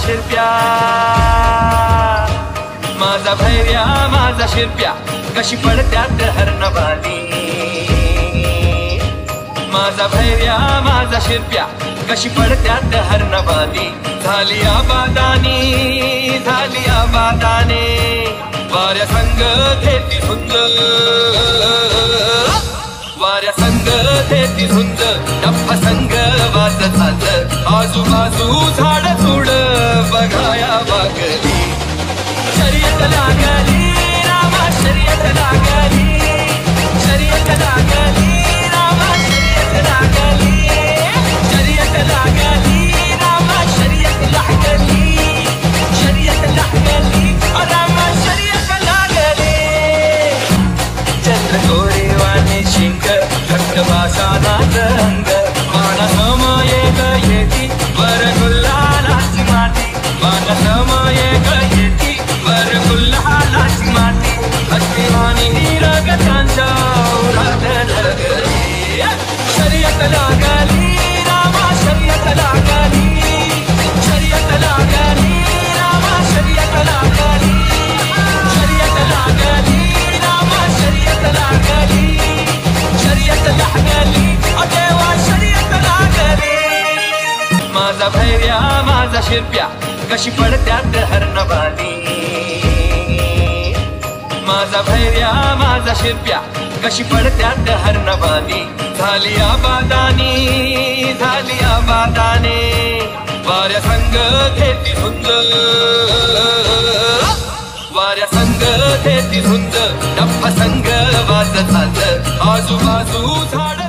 शिरप्या, माझा भैर्या माझा शिरप्या, कशी पडत्यात हरणबादी. माझा भैर्या माझा शिरप्या, कशी पडत्यात हरणबादी. झाली आबादानी झाली आबादाने, वाऱ्या संग घेती झुंज, वाऱ्या संग घेती झुंज, डप्पा संग वाजत झाज. आजूबाजू झाड झुड बघाया वागली. शर्यत लागली रामा शर्यत लागली, शर्यत लागली रामा शर्यत लागली, शर्यत लागली रामा शर्यत लागली, शर्यत लागली रामा शर्यत लागली. चंद्रकोरे वाने शिंग, घट्ट वासानाच रंग, वाना समय येती वर गुल्हालाची माती, वाना समय येती वर गुल्हालाची माती. हत्तीवाणी रगतांच्या उरात धरगली. शर्यत लागली रामा शर्यत लागली, शर्यत लागली रामा शर्यत लागली, शर्यत लागली रामा शर्यत लागली, शर्यत लागली देवा शर्यत लागली. माझा भैर्या माझा शिरप्या, कशी पडत्यात हरणबादी. माझा भैर्या माझा शिरप्या, कशी पडत्यात हरणबादी. झाली आबादानी झाली आबादाने, वाऱ्या संग घेती झुंज, वाऱ्या संग घेती झुंज, डप्पा संग वाजत झाज. आजूबाजू झाड